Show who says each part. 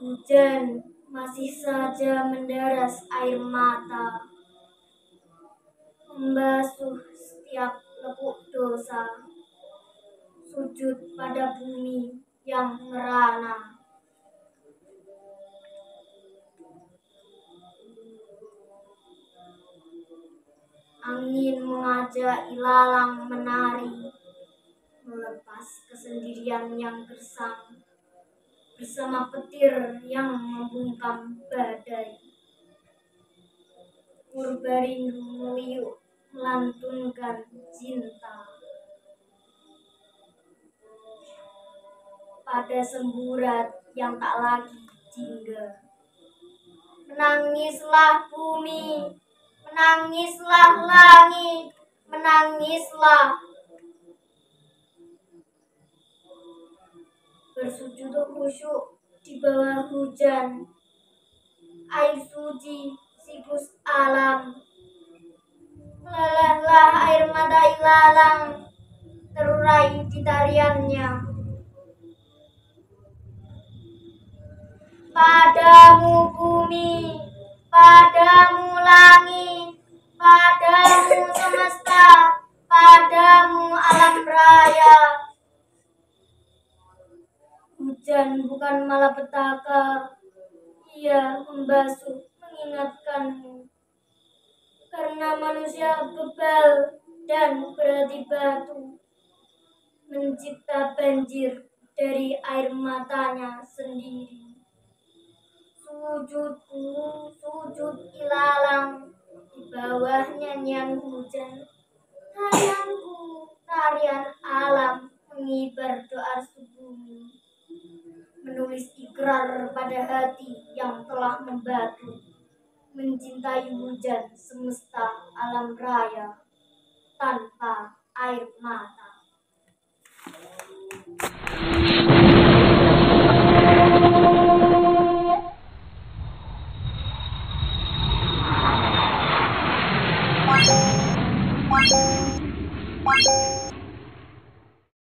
Speaker 1: Hujan masih saja menderas air mata, membasuh setiap lekuk dosa, sujud pada bumi yang merana. Angin mengajak ilalang menari, melepas kesendirian yang gersang, bersama petir yang membungkam badai. Purbarindu meliuk melantunkan cinta pada semburat yang tak lagi jingga. Menangislah bumi, menangislah langit, menangislah. Bersujud khusyuk di bawah hujan, air suci siklus alam. Melelehlah air mata ilalang, terurai di tariannya. Padamu bumi, padamu langit, padamu semesta, padamu alam raya. Hujan bukan malapetaka, ia membasuh, mengingatkanmu. Karena manusia bebal dan berhati batu, mencipta banjir dari air matanya sendiri. Sujudku, sujud ilalang, di bawah nyanyian hujan. Tarianku, tarian alam, mengibar doa sebumi. Menulis ikrar pada hati yang telah membatu, mencintai hujan semesta alam raya tanpa air mata.